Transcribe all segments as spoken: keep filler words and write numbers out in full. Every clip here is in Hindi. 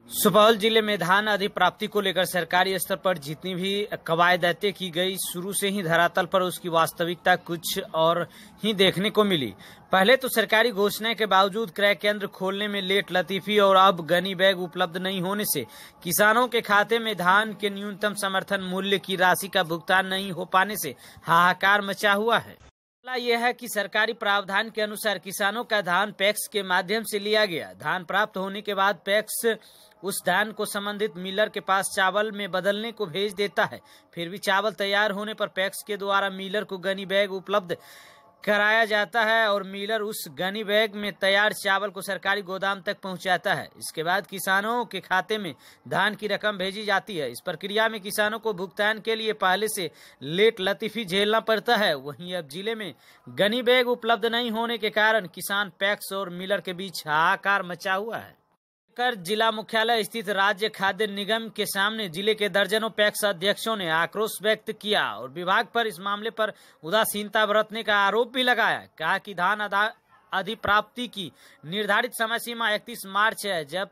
सुपौल जिले में धान अधिप्राप्ति को लेकर सरकारी स्तर पर जितनी भी कवायदें की गई, शुरू से ही धरातल पर उसकी वास्तविकता कुछ और ही देखने को मिली। पहले तो सरकारी घोषणा के बावजूद क्रय केंद्र खोलने में लेट लतीफी और अब गनी बैग उपलब्ध नहीं होने से किसानों के खाते में धान के न्यूनतम समर्थन मूल्य की राशि का भुगतान नहीं हो पाने से हाहाकार मचा हुआ है। यह है कि सरकारी प्रावधान के अनुसार किसानों का धान पैक्स के माध्यम से लिया गया। धान प्राप्त होने के बाद पैक्स उस धान को संबंधित मिलर के पास चावल में बदलने को भेज देता है। फिर भी चावल तैयार होने पर पैक्स के द्वारा मिलर को गनी बैग उपलब्ध कराया जाता है और मिलर उस गनी बैग में तैयार चावल को सरकारी गोदाम तक पहुंचाता है। इसके बाद किसानों के खाते में धान की रकम भेजी जाती है। इस प्रक्रिया में किसानों को भुगतान के लिए पहले से लेट लतीफी झेलना पड़ता है। वहीं अब जिले में गनी बैग उपलब्ध नहीं होने के कारण किसान पैक्स और मिलर के बीच हाहाकार मचा हुआ है। कर जिला मुख्यालय स्थित राज्य खाद्य निगम के सामने जिले के दर्जनों पैक्स अध्यक्षों ने आक्रोश व्यक्त किया और विभाग पर इस मामले पर उदासीनता बरतने का आरोप भी लगाया। कहा कि धान अधिप्राप्ति की निर्धारित समय सीमा इकतीस मार्च है। जब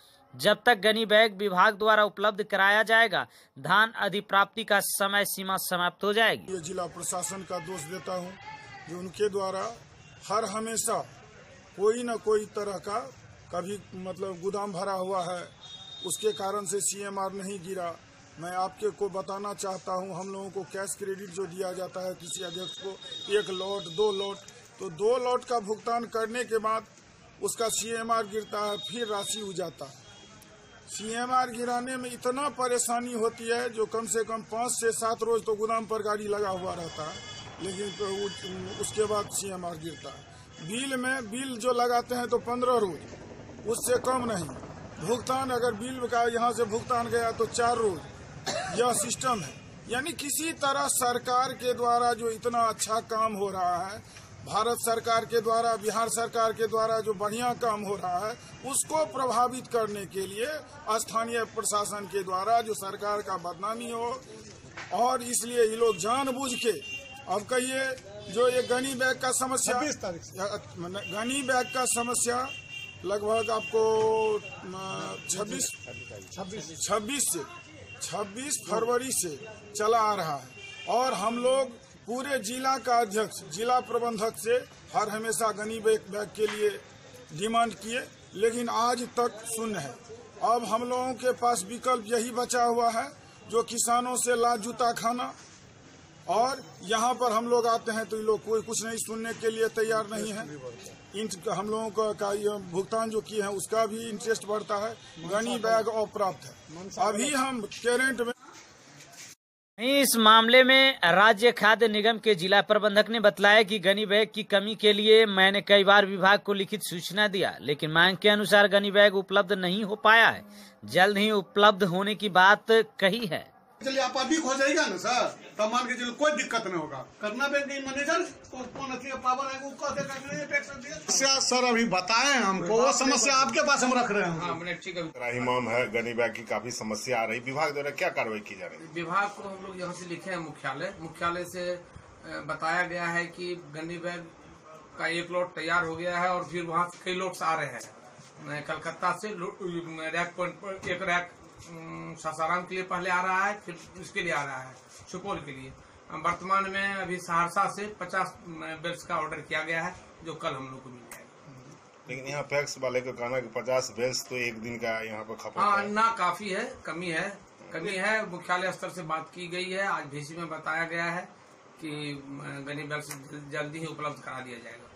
जब तक गनी बैग विभाग द्वारा उपलब्ध कराया जाएगा, धान अधिप्राप्ति का समय सीमा समाप्त हो जाएगी। ये जिला प्रशासन का दोष देता हूँ जो उनके द्वारा हर हमेशा कोई न कोई तरह का कभी मतलब गोदाम भरा हुआ है, उसके कारण से सीएमआर नहीं गिरा। मैं आपके को बताना चाहता हूं, हम लोगों को कैश क्रेडिट जो दिया जाता है किसी अध्यक्ष को, एक लॉट दो लॉट, तो दो लॉट का भुगतान करने के बाद उसका सीएमआर गिरता है, फिर राशि हो जाता है। सीएमआर गिराने में इतना परेशानी होती है जो कम से कम पाँच से सात रोज तो गोदाम पर गाड़ी लगा हुआ रहता है, लेकिन तो उसके बाद सीएमआर गिरता है। बिल में बिल जो लगाते हैं तो पंद्रह रोज, उससे कम नहीं। भुगतान अगर बिल का यहाँ से भुगतान गया तो चार रोज। यह सिस्टम है, यानी किसी तरह सरकार के द्वारा जो इतना अच्छा काम हो रहा है, भारत सरकार के द्वारा, बिहार सरकार के द्वारा जो बढ़िया काम हो रहा है, उसको प्रभावित करने के लिए स्थानीय प्रशासन के द्वारा जो सरकार का बदनामी हो, और इसलिए ये लोग जानबूझ के, अब कहिए जो ये गनी बैग का समस्या, गनी बैग का समस्या लगभग आपको छब्बीस छब्बीस से छब्बीस फरवरी से चला आ रहा है और हम लोग पूरे जिला का अध्यक्ष, जिला प्रबंधक से हर हमेशा गनी बैग बैग के लिए डिमांड किए, लेकिन आज तक शून्य है। अब हम लोगों के पास विकल्प यही बचा हुआ है जो किसानों से लात जूता खाना, और यहाँ पर हम लोग आते हैं तो ये लोग कोई कुछ नहीं सुनने के लिए तैयार नहीं है। इन हम लोगों का, का ये भुगतान जो किए हैं उसका भी इंटरेस्ट बढ़ता है, गनी बैग अप्राप्त है। अभी हम केरेंट में इस मामले में राज्य खाद्य निगम के जिला प्रबंधक ने बताया कि गनी बैग की कमी के लिए मैंने कई बार विभाग को लिखित सूचना दिया, लेकिन मांग के अनुसार गनी बैग उपलब्ध नहीं हो पाया है। जल्द ही उपलब्ध होने की बात कही है। चलिए आप अभी हो जाएगा ना सर, तब मान के चलो कोई दिक्कत नहीं होगा। करना बैंक मैनेजर कौन पावर है वो सर अभी बताए हमको, वो समस्या आपके पास हम रख रहे हैं। इमाम है, गनी बैग की काफी समस्या आ रही, विभाग द्वारा क्या कार्रवाई की जा रही है? विभाग को हम लोग यहाँ से लिखे हैं मुख्यालय मुख्यालय से बताया गया है कि गनी बैग का एक लॉट तैयार हो गया है और फिर वहाँ से कई लॉट्स आ रहे हैं। कलकत्ता से रैक पॉइंट पर एक रैक सासाराम के लिए पहले आ रहा है, फिर इसके लिए आ रहा है सुपौल के लिए। वर्तमान में अभी सहरसा से पचास बेल्स का ऑर्डर किया गया है जो कल हम लोग को मिल जाएगा। लेकिन यहाँ पैक्स वाले का कहना है कि पचास बेल्स तो एक दिन का यहाँ पर खपत हाँ ना, काफी है, कमी है कमी है मुख्यालय स्तर से बात की गई है। आज भीसी में बताया गया है कि गनी बेल्स जल्दी ही उपलब्ध करा दिया जाएगा।